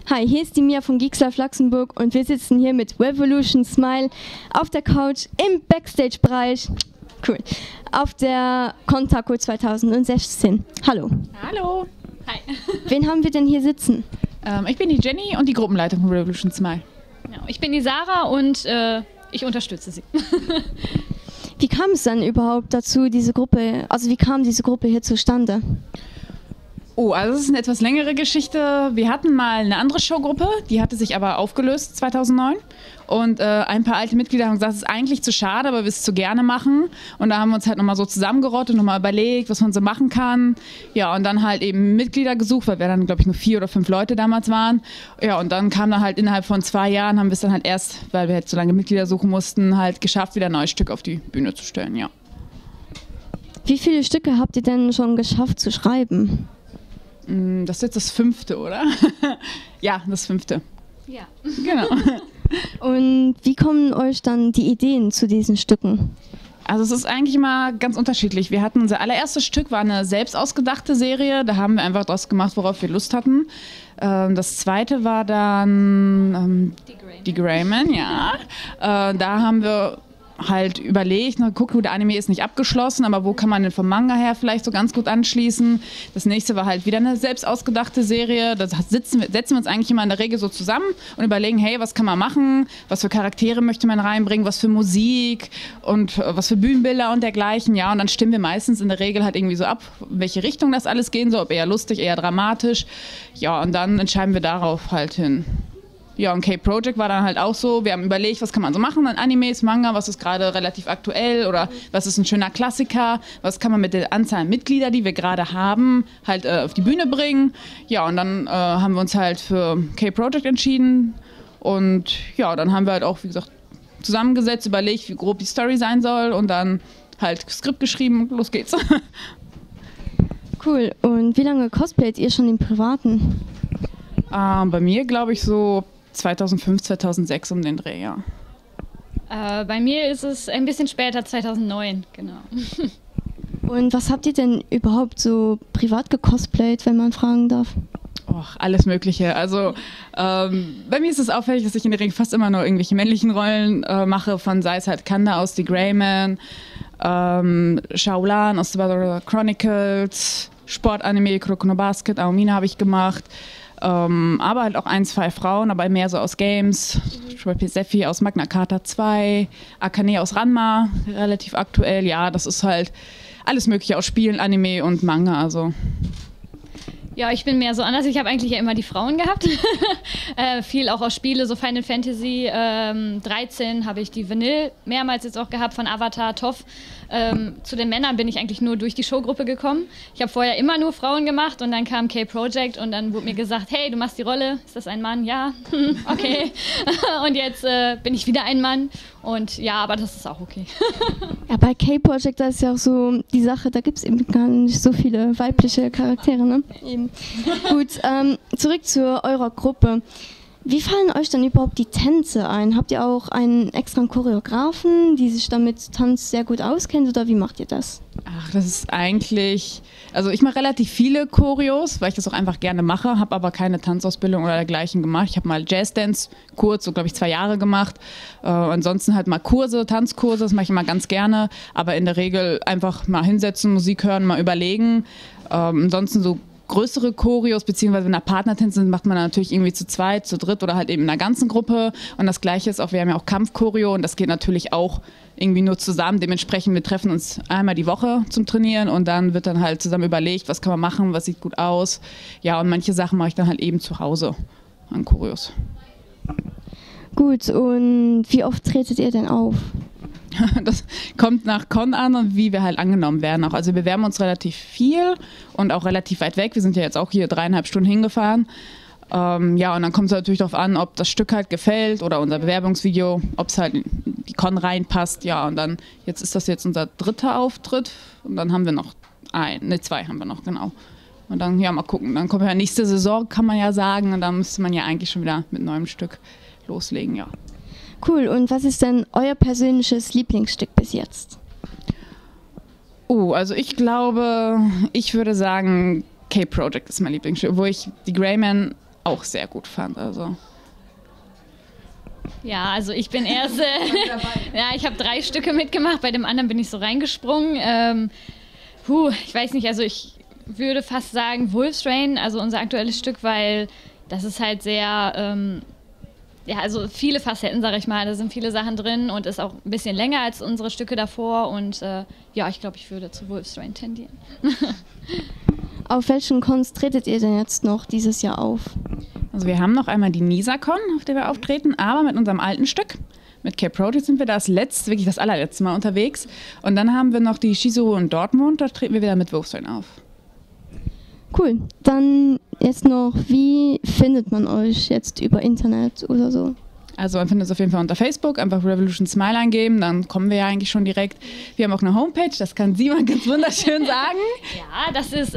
Hi, hier ist die Mia von Geeks Life Luxemburg und wir sitzen hier mit Revolution Smile auf der Couch im Backstage-Bereich. Cool. Auf der Contaco 2016. Hallo. Hallo. Hi. Wen haben wir denn hier sitzen? Ich bin die Jenny und die Gruppenleitung von Revolution Smile. Ja, ich bin die Sarah und ich unterstütze sie. Wie kam es dann überhaupt dazu, diese Gruppe, also wie kam diese Gruppe hier zustande? Oh, also das ist eine etwas längere Geschichte. Wir hatten mal eine andere Showgruppe, die hatte sich aber aufgelöst 2009. Und ein paar alte Mitglieder haben gesagt, es ist eigentlich zu schade, aber wir es zu gerne machen. Und da haben wir uns halt nochmal so zusammengerottet, nochmal überlegt, was man so machen kann. Ja, und dann halt eben Mitglieder gesucht, weil wir dann, glaube ich, nur 4 oder 5 Leute damals waren. Ja, und dann kam dann halt innerhalb von 2 Jahren, haben wir es dann halt erst, weil wir halt so lange Mitglieder suchen mussten, halt geschafft, wieder ein neues Stück auf die Bühne zu stellen, ja. Wie viele Stücke habt ihr denn schon geschafft zu schreiben? Das ist jetzt das 5., oder? Ja, das 5. Ja. Genau. Und wie kommen euch dann die Ideen zu diesen Stücken? Also es ist eigentlich immer ganz unterschiedlich. Wir hatten unser allererstes Stück, war eine selbst ausgedachte Serie. Da haben wir einfach das gemacht, worauf wir Lust hatten. Das zweite war dann die Greyman, ja. Da haben wir halt überlegt, guck, der Anime ist nicht abgeschlossen, aber wo kann man denn vom Manga her vielleicht so ganz gut anschließen? Das nächste war halt wieder eine selbst ausgedachte Serie. Da setzen wir uns eigentlich immer in der Regel so zusammen und überlegen, hey, was kann man machen? Was für Charaktere möchte man reinbringen? Was für Musik und was für Bühnenbilder und dergleichen? Ja, und dann stimmen wir meistens in der Regel halt irgendwie so ab, in welche Richtung das alles gehen soll, ob eher lustig, eher dramatisch. Ja, und dann entscheiden wir darauf halt hin. Ja, und K-Project war dann halt auch so, wir haben überlegt, was kann man so machen an Animes, Manga, was ist gerade relativ aktuell oder was ist ein schöner Klassiker, was kann man mit der Anzahl Mitglieder, die wir gerade haben, halt auf die Bühne bringen. Ja, und dann haben wir uns halt für K-Project entschieden und ja, dann haben wir halt auch, wie gesagt, zusammengesetzt, überlegt, wie grob die Story sein soll und dann halt Skript geschrieben, los geht's. Cool, und wie lange cosplayt ihr schon im Privaten? Bei mir glaube ich so 2005, 2006 um den Dreh, ja. Bei mir ist es ein bisschen später, 2009, genau. Und was habt ihr denn überhaupt so privat gecosplayt, wenn man fragen darf? Och, alles Mögliche. Also bei mir ist es auffällig, dass ich in der Regel fast immer nur irgendwelche männlichen Rollen mache, von sei es halt Kanda aus The Greyman, Shaolan aus The Battle Chronicles, Sportanime, Kuroko no Basket, Aomina habe ich gemacht. Aber halt auch 1, 2 Frauen, aber mehr so aus Games, zum Beispiel Sephi aus Magna Carta 2, Akane aus Ranma, relativ aktuell, ja, das ist halt alles Mögliche aus Spielen, Anime und Manga, also. Ja, ich bin mehr so anders. Ich habe eigentlich ja immer die Frauen gehabt. Viel auch aus Spiele, so Final Fantasy 13 habe ich die Vanille mehrmals jetzt auch gehabt von Avatar, Toff. Zu den Männern bin ich eigentlich nur durch die Showgruppe gekommen. Ich habe vorher immer nur Frauen gemacht und dann kam K-Project und dann wurde mir gesagt, hey, du machst die Rolle, ist das ein Mann? Ja, okay. Und jetzt bin ich wieder ein Mann und ja, aber das ist auch okay. Ja, bei K-Project, da ist ja auch so die Sache, da gibt es eben gar nicht so viele weibliche Charaktere, ne? Eben. Gut, zurück zu eurer Gruppe. Wie fallen euch dann überhaupt die Tänze ein? Habt ihr auch einen extra Choreografen, die sich damit Tanz sehr gut auskennt, oder wie macht ihr das? Ach, das ist eigentlich, also ich mache relativ viele Choreos, weil ich das auch einfach gerne mache, habe aber keine Tanzausbildung oder dergleichen gemacht. Ich habe mal Jazzdance kurz, so glaube ich 2 Jahre gemacht. Ansonsten halt mal Kurse, Tanzkurse, das mache ich immer ganz gerne, aber in der Regel einfach mal hinsetzen, Musik hören, mal überlegen. Ansonsten so größere Choreos, beziehungsweise wenn da Partnertänze sind, macht man natürlich irgendwie zu 2, zu 3 oder halt eben in einer ganzen Gruppe. Und das Gleiche ist auch, wir haben ja auch Kampfchoreo und das geht natürlich auch irgendwie nur zusammen. Dementsprechend, wir treffen uns einmal die Woche zum Trainieren und dann wird dann halt zusammen überlegt, was kann man machen, was sieht gut aus. Ja, und manche Sachen mache ich dann halt eben zu Hause an Choreos. Gut, und wie oft tretet ihr denn auf? Das kommt nach Con an und wie wir halt angenommen werden auch. Also wir bewerben uns relativ viel und auch relativ weit weg. Wir sind ja jetzt auch hier 3,5 Stunden hingefahren. Ja, und dann kommt es natürlich darauf an, ob das Stück halt gefällt oder unser Bewerbungsvideo, ob es halt in die Con reinpasst. Ja, und dann, ist das jetzt unser 3. Auftritt und dann haben wir noch 2 haben wir noch, genau. Und dann, ja, mal gucken. Dann kommt ja nächste Saison, kann man ja sagen, und dann müsste man ja eigentlich schon wieder mit neuem Stück loslegen, ja. Cool, und was ist denn euer persönliches Lieblingsstück bis jetzt? Oh, also ich glaube, ich würde sagen, K-Project ist mein Lieblingsstück, wo ich die Greyman auch sehr gut fand. Also. Ja, also ich bin erst, ja, ich habe 3 Stücke mitgemacht, bei dem anderen bin ich so reingesprungen. Ich weiß nicht, also ich würde fast sagen Wolf's Rain, also unser aktuelles Stück, weil das ist halt sehr, ja, also viele Facetten, sag ich mal, da sind viele Sachen drin und ist auch ein bisschen länger als unsere Stücke davor und ja, ich glaube, ich würde zu Wolf's Rain tendieren. Auf welchen Cons tretet ihr denn jetzt noch dieses Jahr auf? Also wir haben noch einmal die NISA-Con, auf der wir auftreten, aber mit unserem alten Stück. Mit K-Project sind wir wirklich das allerletzte Mal unterwegs. Und dann haben wir noch die Shizu in Dortmund, da treten wir wieder mit Wolf's Rain auf. Cool. Dann jetzt noch, wie findet man euch jetzt über Internet oder so? Also man findet es auf jeden Fall unter Facebook, einfach Revolution Smile eingeben, dann kommen wir ja eigentlich schon direkt. Wir haben auch eine Homepage, das kann Simon ganz wunderschön sagen. Ja, das ist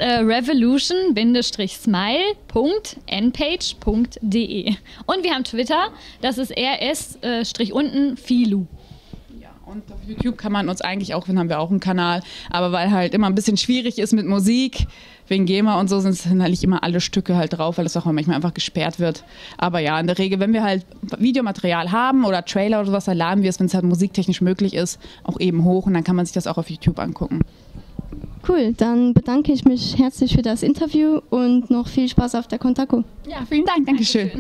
revolution-smile.npage.de. Und wir haben Twitter, das ist rs-filu. Und auf YouTube kann man uns eigentlich auch, haben wir auch einen Kanal, aber weil halt immer ein bisschen schwierig ist mit Musik, wegen GEMA und so, sind halt nicht immer alle Stücke halt drauf, weil das auch manchmal einfach gesperrt wird. Aber ja, in der Regel, wenn wir halt Videomaterial haben oder Trailer oder sowas, dann laden wir es, wenn es halt musiktechnisch möglich ist, auch eben hoch und dann kann man sich das auch auf YouTube angucken. Cool, dann bedanke ich mich herzlich für das Interview und noch viel Spaß auf der Kontaku. Ja, vielen Dank, Dankeschön.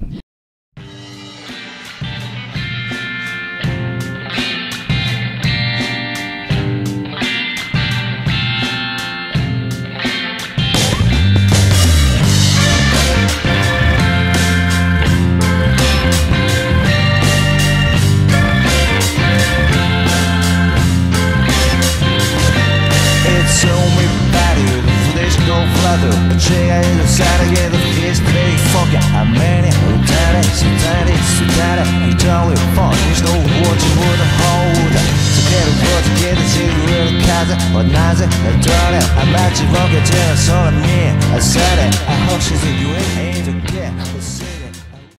제가 살아계도 history fuck it I'm many who done it so done it so done it you don't live fun there's no what you wouldn't hold so get it what you get it see you really cause it or not it I done it I'm at you wrong it's in a song of me I said it I hope she's a you ain't to get